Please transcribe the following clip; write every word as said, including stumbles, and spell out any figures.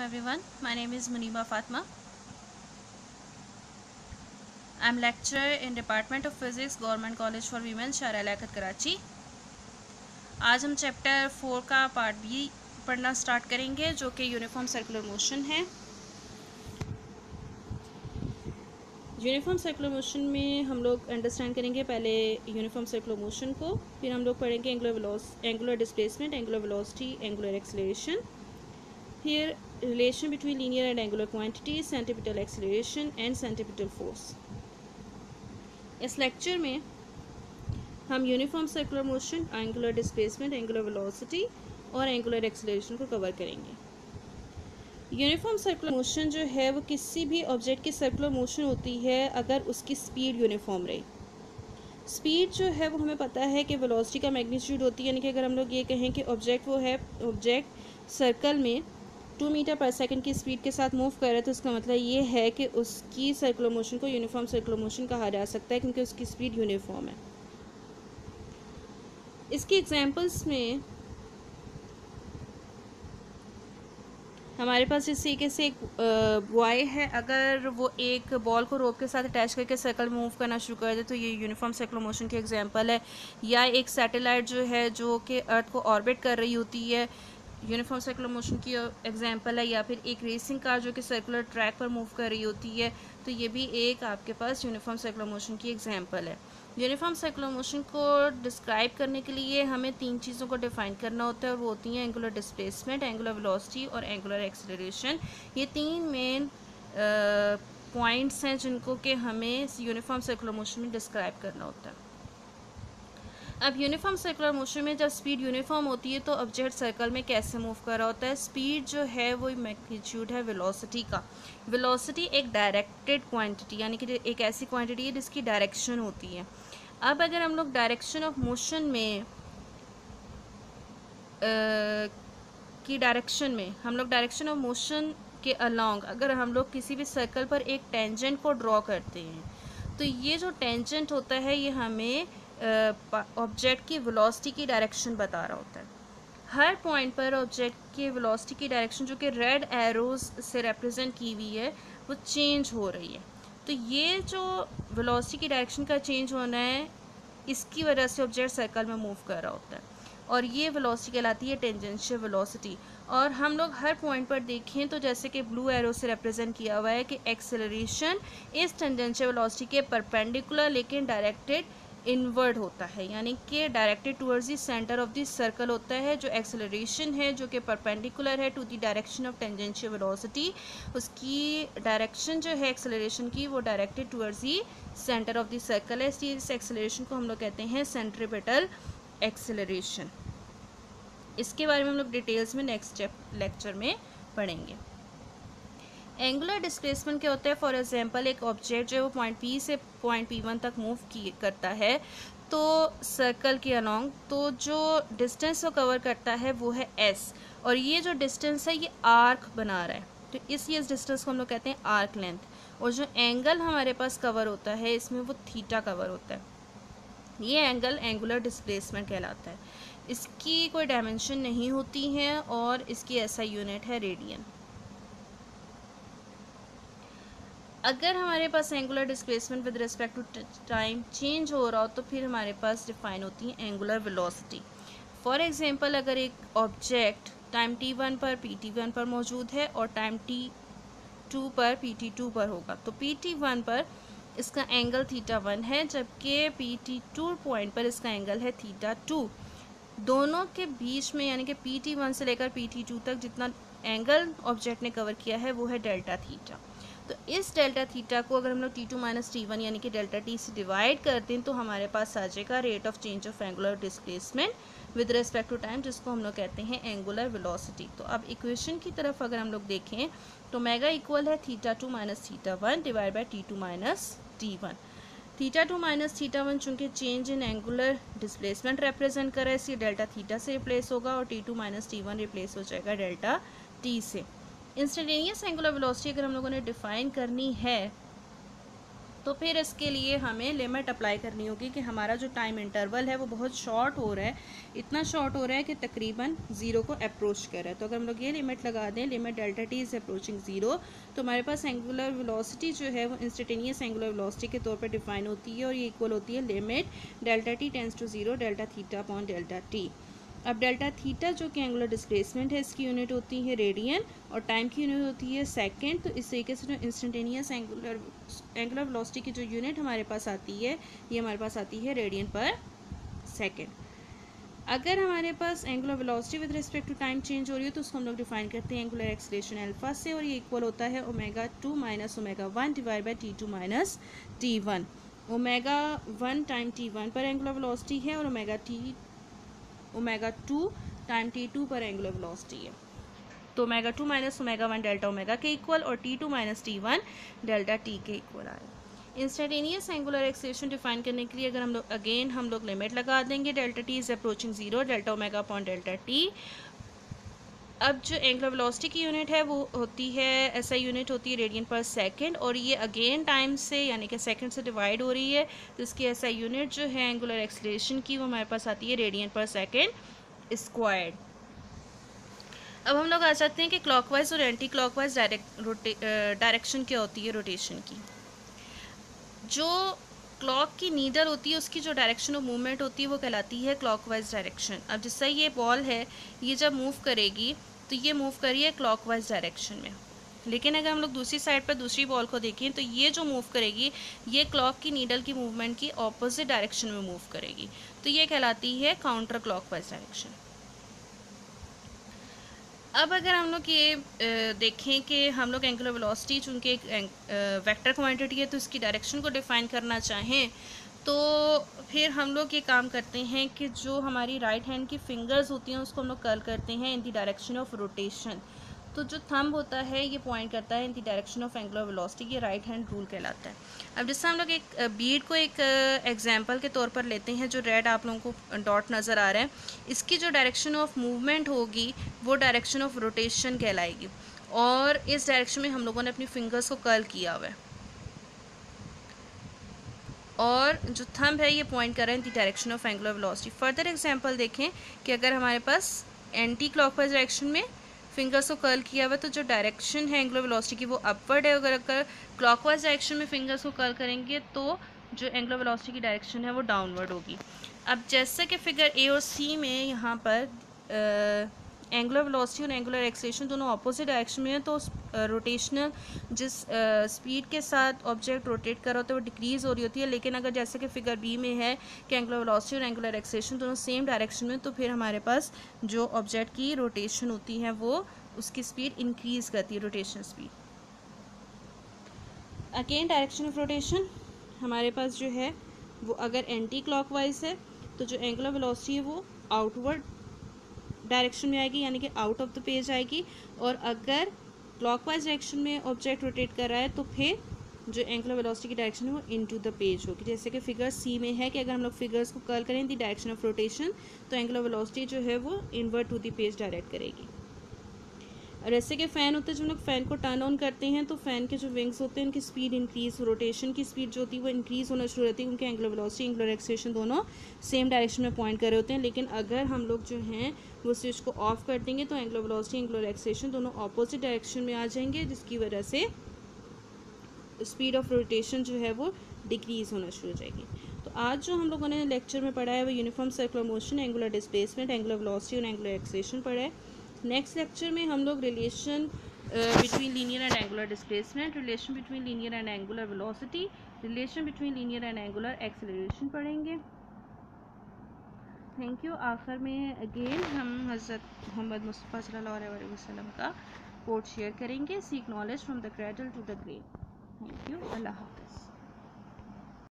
everyone. My name is Muniba Fatma. I am lecturer in Department of Physics, Government College for Women, शारा लियाकत कराची। आज हम chapter four का part B पढ़ना start करेंगे जो कि यूनिफॉर्म सर्कुलर मोशन है। यूनिफॉर्म सर्कुलर मोशन में हम लोग अंडरस्टैंड करेंगे पहले यूनिफॉर्म सर्कुलर मोशन को, फिर हम लोग पढ़ेंगे angular velocity, angular displacement, angular velocity, angular acceleration, फिर relation between linear and angular quantity, centripetal acceleration and centripetal force. इस लेक्चर में हम uniform circular motion, angular displacement, angular velocity और एंगुलर एक्सेलरेशन को कवर करेंगे। यूनिफॉर्म सर्कुलर मोशन जो है वो किसी भी ऑब्जेक्ट की सर्कुलर मोशन होती है अगर उसकी स्पीड यूनिफॉर्म रहे। स्पीड जो है वो हमें पता है कि वेलोसिटी का मैग्नीट्यूड होती है, यानी कि अगर हम लोग ये कहें कि ऑब्जेक्ट वो है ऑब्जेक्ट सर्कल में टू मीटर पर सेकंड की स्पीड के साथ मूव कर रहा है तो उसका मतलब ये है कि उसकी सर्कुलर मोशन को यूनिफॉर्म सर्कुलर मोशन कहा जा सकता है क्योंकि उसकी स्पीड यूनिफॉर्म है। इसकी एग्जांपल्स में हमारे पास इस तरीके से एक बॉय है, अगर वो एक बॉल को रोप के साथ अटैच करके सर्कल में मूव करना शुरू कर दे तो ये यूनिफॉर्म सर्कुलर मोशन की एग्जांपल है। या एक सैटेलाइट जो है जो कि अर्थ को ऑर्बिट कर रही होती है, यूनिफॉर्म सर्कुलर मोशन की एग्जांपल है। या फिर एक रेसिंग कार जो कि सर्कुलर ट्रैक पर मूव कर रही होती है तो ये भी एक आपके पास यूनिफॉर्म सर्कुलर मोशन की एग्जांपल है। यूनिफॉर्म सर्कुलर मोशन को डिस्क्राइब करने के लिए हमें तीन चीज़ों को डिफाइन करना होता है और वो होती हैं एंगुलर डिस्प्लेसमेंट, एंगुलर वेलोसिटी और एंगुलर एक्सेलरेशन। ये तीन मेन पॉइंट्स हैं जिनको कि हमें यूनिफॉर्म सर्कुलर मोशन में डिस्क्राइब करना होता है। अब यूनिफॉर्म सर्कुलर मोशन में जब स्पीड यूनिफॉर्म होती है तो ऑब्जेक्ट सर्कल में कैसे मूव कर रहा होता है। स्पीड जो है वो मैग्नीट्यूड है वेलोसिटी का। वेलोसिटी एक डायरेक्टेड क्वांटिटी, यानी कि एक ऐसी क्वांटिटी है जिसकी डायरेक्शन होती है। अब अगर हम लोग डायरेक्शन ऑफ मोशन में आ, की डायरेक्शन में हम लोग डायरेक्शन ऑफ मोशन के अलोंग अगर हम लोग किसी भी सर्कल पर एक टेंजेंट को ड्रॉ करते हैं तो ये जो टेंजेंट होता है ये हमें ऑब्जेक्ट की वेलोसिटी की डायरेक्शन बता रहा होता है। हर पॉइंट पर ऑब्जेक्ट की वेलोसिटी की डायरेक्शन जो कि रेड एरोज से रिप्रेजेंट की हुई है वो चेंज हो रही है। तो ये जो वेलोसिटी की डायरेक्शन का चेंज होना है इसकी वजह से ऑब्जेक्ट सर्कल में मूव कर रहा होता है और ये वेलोसिटी कहलाती है टेंजेंशियल वेलोसिटी। और हम लोग हर पॉइंट पर देखें तो जैसे कि ब्लू एरो से रिप्रेजेंट किया हुआ है कि एक्सेलरेशन इस टेंजेंशियल वेलोसिटी के परपेंडिकुलर लेकिन डायरेक्टेड इनवर्ड होता है, यानी कि directed towards the centre of the circle होता है। जो एक्सेलरेशन है जो कि परपेंडिकुलर है to the direction of tangential velocity, उसकी डायरेक्शन जो है एक्सेलरेशन की वो directed towards the centre of the circle है, इसलिए इस एक्सेलरेशन को हम लोग कहते हैं सेंट्रीपिटल एक्सेलरेशन। इसके बारे में हम लोग डिटेल्स में नेक्स्ट लेक्चर में पढ़ेंगे। एंगुलर डिस्प्लेसमेंट क्या होता है। फॉर एग्जांपल एक ऑब्जेक्ट जो है वो पॉइंट पी से पॉइंट पी वन तक मूव की करता है तो सर्कल के अलोंग तो जो डिस्टेंस वो कवर करता है वो है एस, और ये जो डिस्टेंस है ये आर्क बना रहा है तो इसलिए इस डिस्टेंस को हम लोग कहते हैं आर्क लेंथ। और जो एंगल हमारे पास कवर होता है इसमें वो थीटा कवर होता है, ये एंगल एंगुलर डिस्प्लेसमेंट कहलाता है। इसकी कोई डायमेंशन नहीं होती है और इसकी ऐसा यूनिट है रेडियन। अगर हमारे पास angular displacement with respect to time change हो रहा हो तो फिर हमारे पास डिफाइन होती है एंगुलर वेलोसिटी। फॉर एग्जांपल अगर एक ऑब्जेक्ट टाइम टी वन पर पी टी वन पर मौजूद है और टाइम टी टू पर पी टी टू पर होगा तो पी टी वन पर इसका एंगल थीटा वन है जबकि पी टी टू पॉइंट पर इसका एंगल है थीटा टू। दोनों के बीच में यानी कि पी टी वन से लेकर पी टी टू तक जितना एंगल ऑब्जेक्ट ने कवर किया है वो है डेल्टा थीटा। तो इस डेल्टा थीटा को अगर हम लोग T two minus T one यानी कि डेल्टा टी से डिवाइड करते हैं तो हमारे पास आ जाएगा rate of change of angular displacement with respect to time, जिसको हम लोग कहते हैं एंगुलर वेलोसिटी। तो अब इक्वेशन की तरफ अगर हम लोग देखें तो मेगा इक्वल है theta two minus theta one divide by T two minus T one. Theta two minus theta one चूँकि change in angular displacement represent कर रहा है इसलिए डेल्टा थीटा से रिप्लेस होगा और T two minus T one replace हो जाएगा डेल्टा टी से। इंस्टेंटेनियस एंगुलर वेलोसिटी अगर हम लोगों ने डिफाइन करनी है तो फिर इसके लिए हमें लिमिट अप्लाई करनी होगी कि हमारा जो टाइम इंटरवल है वो बहुत शॉर्ट हो रहा है, इतना शॉर्ट हो रहा है कि तकरीबन ज़ीरो को अप्रोच कर रहा है। तो अगर हम लोग ये लिमिट लगा दें, limit delta T is approaching zero, तो हमारे पास एंगुलर वेलोसिटी जो है वो इंस्टेंटेनियस एंगुलर वेलोसिटी के तौर पर डिफाइन होती है, और ये इक्वल होती है limit delta T tends to zero delta theta upon delta T. अब डेल्टा थीटा जो कि एंगुलर डिस्प्लेसमेंट है, इसकी यूनिट होती है रेडियन और टाइम की यूनिट होती है सेकंड। तो इस तरीके से जो इंस्टेंटेनियस एंगुलर एंगुलर वेलोसिटी की जो यूनिट हमारे पास आती है, ये हमारे पास आती है रेडियन पर सेकंड। अगर हमारे पास angular velocity with respect to time change हो रही है, तो उसको हम लोग डिफाइन करते हैं एंगुलर एक्सीलरेशन अल्फा से, और ये इक्वल होता है omega two minus omega one divide by T two minus T one. Omega one time T one पर एंगुलर वेलोसिटी है, और omega T omega two time T two पर एंगुलर वेलोसिटी है। तो omega two minus omega one delta omega के equal, और T two minus T one delta T के equal आए। इंस्टेंटेनियस एंगुलर एक्सीलरेशन डिफाइन करने के लिए अगर हम लोग अगेन हम लोग लिमिट लगा देंगे, delta T is approaching zero delta omega upon delta T. अब जो एंगुलर वेलोसिटी की यूनिट है वो होती है, ऐसा यूनिट होती है रेडियन पर सेकंड, और ये अगेन टाइम से यानी कि सेकंड से डिवाइड हो रही है, तो इसकी ऐसा यूनिट जो है एंगुलर एक्सीलरेशन की वो हमारे पास आती है रेडियन पर सेकंड स्क्वायर्ड। अब हम लोग आ जाते हैं कि क्लॉकवाइज और एंटी क्लॉकवाइज डायरेक्शन क्या होती है रोटेशन की। जो क्लॉक की नीडल होती है उसकी जो डायरेक्शन ऑफ मूवमेंट होती है वो कहलाती है क्लॉकवाइज डायरेक्शन। अब जिससे ये बॉल है, ये जब मूव करेगी तो ये मूव करिए क्लॉकवाइज डायरेक्शन में, लेकिन अगर हम लोग दूसरी साइड पर दूसरी बॉल को देखें तो ये जो मूव करेगी ये क्लॉक की नीडल की मूवमेंट की ऑपोजिट डायरेक्शन में मूव करेगी, तो ये कहलाती है काउंटर क्लॉकवाइज डायरेक्शन। अब अगर हम लोग ये देखें कि हम लोग एंगुलर वेलोसिटी चूँकि एक वेक्टर क्वांटिटी है तो इसकी डायरेक्शन को डिफाइन करना चाहें, तो फिर हम लोग ये काम करते हैं कि जो हमारी राइट हैंड की फिंगर्स होती हैं उसको हम लोग कर्ल करते हैं in the direction of rotation. तो जो थंब होता है ये पॉइंट करता है in the direction of angular velocity, ये राइट हैंड रूल कहलाता है। अब जिससे हम लोग एक बीड को एक एग्जांपल के तौर पर लेते हैं, जो रेड आप लोगों को डॉट नज़र आ रहा है, इसकी जो डायरेक्शन ऑफ मूवमेंट होगी वो डायरेक्शन ऑफ रोटेशन कहलाएगी, और इस डायरेक्शन में हम लोगों ने अपनी फिंगर्स को कर्ल किया हुआ है, और जो थंब है ये पॉइंट कर रहा है in the direction of angular velocity. Further example देखें कि अगर हमारे पास एंटी क्लॉकवाइज डायरेक्शन में फिंगर्स को कर्ल किया हुआ, तो जो डायरेक्शन है एंगुलर वेलोसिटी की वो अपवर्ड है। अगर अगर क्लॉकवाइज डायरेक्शन में फिंगर्स को कर्ल करेंगे तो जो एंगुलर वेलोसिटी की डायरेक्शन है वो डाउनवर्ड होगी। अब जैसे कि फिगर ए और सी में यहाँ पर एंगुलर वेलोसिटी और एंगुलर एक्सीलरेशन दोनों ऑपोजिट डायरेक्शन में है, तो रोटेशनल जिस स्पीड के साथ ऑब्जेक्ट रोटेट कर रहा होता है वो डिक्रीज़ हो रही होती है, लेकिन अगर जैसे कि फिगर बी में है कि एंगुलर वेलोसिटी और एंगुलर एक्सीलरेशन दोनों सेम डायरेक्शन में, तो फिर हमारे पास जो ऑब्जेक्ट की रोटेशन होती है वो उसकी स्पीड इंक्रीज़ करती है, rotation speed. Again direction of rotation हमारे पास जो है वो अगर एंटी क्लॉकवाइज है तो जो एंगुलर वेलोसिटी है वो आउटवर्ड डायरेक्शन में आएगी, यानी कि आउट ऑफ द पेज आएगी, और अगर क्लॉकवाइज डायरेक्शन में ऑब्जेक्ट रोटेट कर रहा है तो फिर जो एंगुलर वेलोसिटी की डायरेक्शन है वो इनटू द पेज होगी। जैसे कि फिगर सी में है कि अगर हम लोग फिगर्स को कर्ल करें द डायरेक्शन ऑफ रोटेशन, तो एंगुलर वेलोसिटी जो है वो invert to the page direct करेगी। और ऐसे के फ़ैन होते हैं, जब हम लोग फ़ैन को टर्न ऑन करते हैं तो फ़ैन के जो विंग्स होते हैं उनकी स्पीड इंक्रीज, रोटेशन की स्पीड जो होती है वो इंक्रीज़ होना शुरू होती है, क्योंकि एंगुलर वेलोसिटी एंगुलर एक्सीलरेशन दोनों सेम डायरेक्शन में पॉइंट कर रहे होते हैं। लेकिन अगर हम लोग जो हैं वो स्विच को ऑफ कर देंगे तो एंगुलर वेलोसिटी एंगुलर एक्सीलरेशन दोनों ऑपोजिट डायरेक्शन में आ जाएंगे, जिसकी वजह से स्पीड ऑफ रोटेशन जो है वो डिक्रीज़ होना शुरू हो जाएगी। तो आज जो हम लोगों ने लेक्चर में पढ़ा है वो uniform circular motion, angular displacement, angular velocity और एंगुलर एक्सीलरेशन पढ़ा है। नेक्स्ट लेक्चर में हम लोग relation between linear and angular displacement, relation between linear and angular velocity, relation between linear and angular acceleration पढ़ेंगे। Thank you. आखिर में again हम हज़रत मोहम्मद मुस्तफ़ा सल्लल्लाहु अलैहि वसल्लम का कोट शेयर करेंगे, seek knowledge from the cradle to the grave. Thank you. अल्लाह हाफ़िज़।